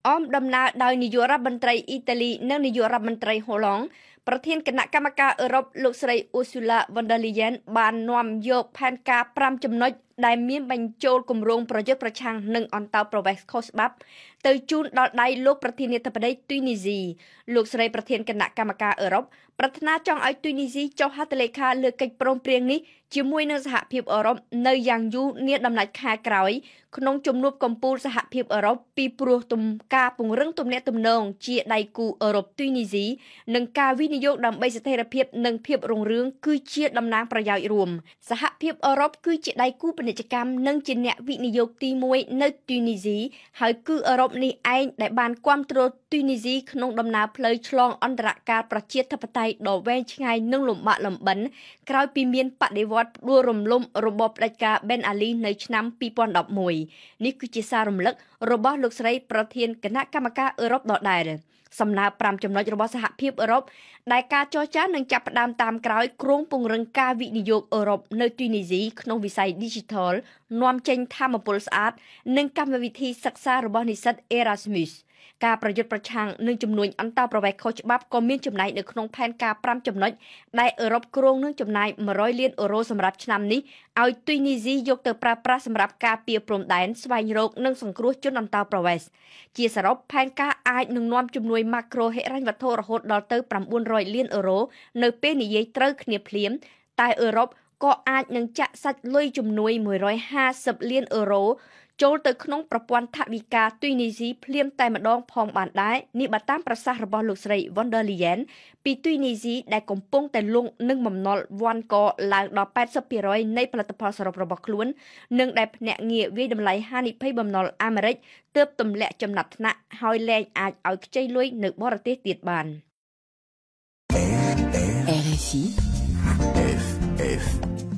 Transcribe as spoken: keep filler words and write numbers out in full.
អមដំណើរដោយនាយករដ្ឋមន្ត្រីអ៊ីតាលីនិងនាយករដ្ឋមន្ត្រីហូឡង់ប្រធានគណៈកម្មការអឺរ៉ុបលោកស្រី Ursula von der Leyen បាននាំយកផែនការប្រាំចំណុចដែលមានបញ្ចូលគម្រោងប្រយុទ្ធប្រឆាំងនឹងអន្តោប្រវេសន៍ខុសច្បាប់ទៅជូនដល់ដៃលោកប្រធានាធិបតីទុយនីស៊ីលោកស្រីប្រធានគណៈកម្មការអឺរ៉ុបប្រាថ្នាចង់ឲ្យទុយនីស៊ីចុះហត្ថលេខាលើកិច្ចព្រមព្រៀងនេះជាមួយនឹងសហភាពអឺរ៉ុបនៅយ៉ាងយូរនាដំណាច់ខែក្រោយក្នុងជំនួបកំពូលសហភាពអឺរ៉ុបពីព្រោះទំការពង្រឹងទំនាក់ទំនងជាដៃគូអឺរ៉ុបទុយនីស៊ីនិងការវិនិយោគដើម្បីស្ថិរភាពនិងភាពរុងរឿងគឺជាតំណាងប្រយោជន៍រួមសហភាពអឺរ៉ុបគឺជាដៃគូពាណិជ្ជកម្មនិងជាអ្នកវិនិយោគទីមួយនៅទុយនីស៊ីហើយគឺអឺរ៉ុបនេះឯងដែលបានគាំទ្រទុយនីស៊ីក្នុងដំណើរផ្លូវឆ្លងអន្តរការប្រជាធិបតេយ្យដ៏វែងឆ្ងាយនិងលំបាកលំបិនក្រោយពីមានបដិវត្តផ្ដួលរំលំរបបផ្ដាច់ការប៊ែនអាលីនៅឆ្នាំពីរពាន់ដប់មួយនេះគឺជាសាររំលឹករបស់លោកស្រីប្រធានគណៈកម្មការអឺរ៉ុបដដែលសំណើប្រាំចំណុចរបស់សហភាពអឺរ៉ុបដែលការចរចានឹងចាប់ផ្ដើមតាមក្រោយគ្រោងពង្រឹងការវិនិយោគអឺរ៉ុបនៅទុយនីស៊ីក្នុងវិស័យ Digital នាំចេញថាមពលស្អាតនិងកម្មវិធីសិក្សារបស់និស្សិត Erasmus ការប្រយុទ្ធប្រឆាំងនឹងជំនួញអន្តោប្រវេសន៍ខុសច្បាប់ក៏មានចំណែកនៅក្នុងផែនការប្រាំចំណុចដែលអឺរ៉ុបគ្រោងនឹងចំណាយមួយរយលានអឺរ៉ូសម្រាប់ឆ្នាំនេះឲ្យទុយនីស៊ីយកទៅប្រើប្រាស់សម្រាប់ការពារព្រំដែនស្វែងរកនិងសង្គ្រោះជនអន្តោប្រវេសន៍ជាសរុបផែនការអាចនឹងនាំជំនួយម៉ាក្រូហិរញ្ញវត្ថុរហូតដល់ទៅ៩រយលានអឺរ៉ូនៅពេលនិយាយត្រូវគ្នាភ្លាមតែអឺរ៉ុបក៏អាចនឹងចាក់សាច់លុយជំនួយមួយរយហាសិបលានអឺរ៉ូចូលទៅក្នុងប្រព័ន្ធថវិកាទុយនីស៊ីភ្លាមតែម្ដងផងបានដែរនេះបើតាមប្រសាសន៍របស់លោកស្រី von der Leyen ពីទុយនីស៊ីដែលកំពុងតែលង់នឹងបំណុលវ៉ាន់កឡើងដល់แปดสิบភាគរយនៃផលិតផលសរុបរបស់ខ្លួននិងដែលភ្នាក់ងារវិយតម្លៃហានិភ័យបំណុលអាមេរិកទើបទម្លាក់ចំណាត់ថ្នាក់ហើយលែងអាចឲ្យខ្ចីលុយនៅបរទេសទៀតបាន R F I